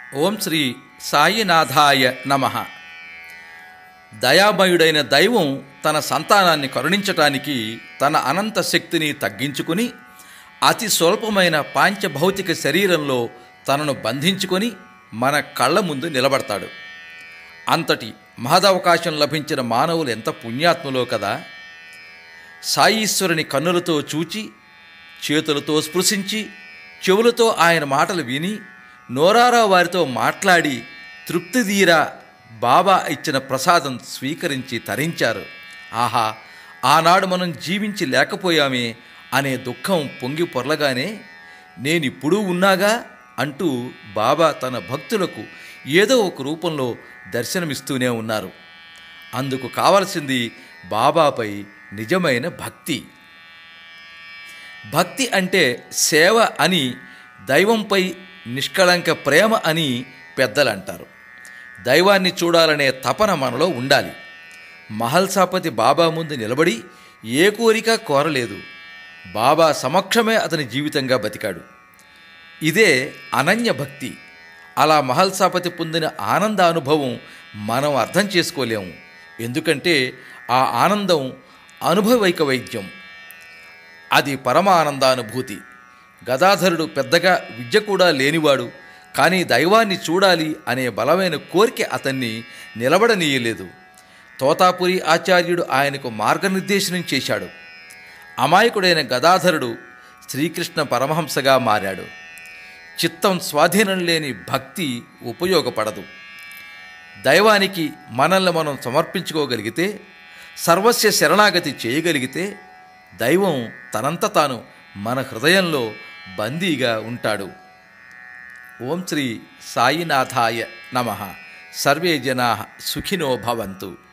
ఓం శ్రీ సాయినాథాయ నమః. దయామయుడైన దైవం తన సంతానాన్ని కరుణించటానికి తన అనంత శక్తిని తగ్గించుకుని అతి స్వల్పమైన పాంచభౌతిక శరీరంలో తనను బంధించుకొని మన కళ్ళ ముందు నిలబడతాడు. అంతటి మహదవకాశం లభించిన మానవులు ఎంత పుణ్యాత్ములో కదా. సాయీశ్వరుని కన్నులతో చూచి, చేతులతో స్పృశించి, చెవులతో ఆయన మాటలు విని, నోరారా వారితో మాట్లాడి తృప్తిదీరా బాబా ఇచ్చిన ప్రసాదం స్వీకరించి తరించారు. ఆహా, ఆనాడు మనం జీవించి లేకపోయామే అనే దుఃఖం పొంగి పొర్లగానే నేనిప్పుడూ ఉన్నాగా అంటూ బాబా తన భక్తులకు ఏదో ఒక రూపంలో దర్శనమిస్తూనే ఉన్నారు. అందుకు కావలసింది బాబాపై నిజమైన భక్తి. భక్తి అంటే సేవ అని, దైవంపై నిష్కళంక ప్రేమ అని పెద్దలు అంటారు. దైవాన్ని చూడాలనే తపన మనలో ఉండాలి. మహల్సాపతి బాబా ముందు నిలబడి ఏ కోరిక కోరలేదు. బాబా సమక్షమే అతని జీవితంగా బతికాడు. ఇదే అనన్య భక్తి. అలా మహల్సాపతి పొందిన ఆనంద అనుభవం మనం అర్థం చేసుకోలేము. ఎందుకంటే ఆ ఆనందం అనుభవైక వైద్యం. అది పరమానందానుభూతి. గదాధరుడు పెద్దగా విద్య కూడా లేనివాడు, కానీ దైవాన్ని చూడాలి అనే బలమైన కోరిక అతన్ని నిలబడనీయలేదు. తోతాపురి ఆచార్యుడు ఆయనకు మార్గనిర్దేశనం చేశాడు. అమాయకుడైన గదాధరుడు శ్రీకృష్ణ పరమహంసగా మారాడు. చిత్తం స్వాధీనం లేని భక్తి ఉపయోగపడదు. దైవానికి మనల్ని మనం సమర్పించుకోగలిగితే, సర్వస్య శరణాగతి చేయగలిగితే, దైవం తనంత తాను మన హృదయంలో బందీగా ఉంటాడు. ఓం శ్రీ సాయినాథాయ నమః. సర్వే జనాః సుఖినో భవంతు.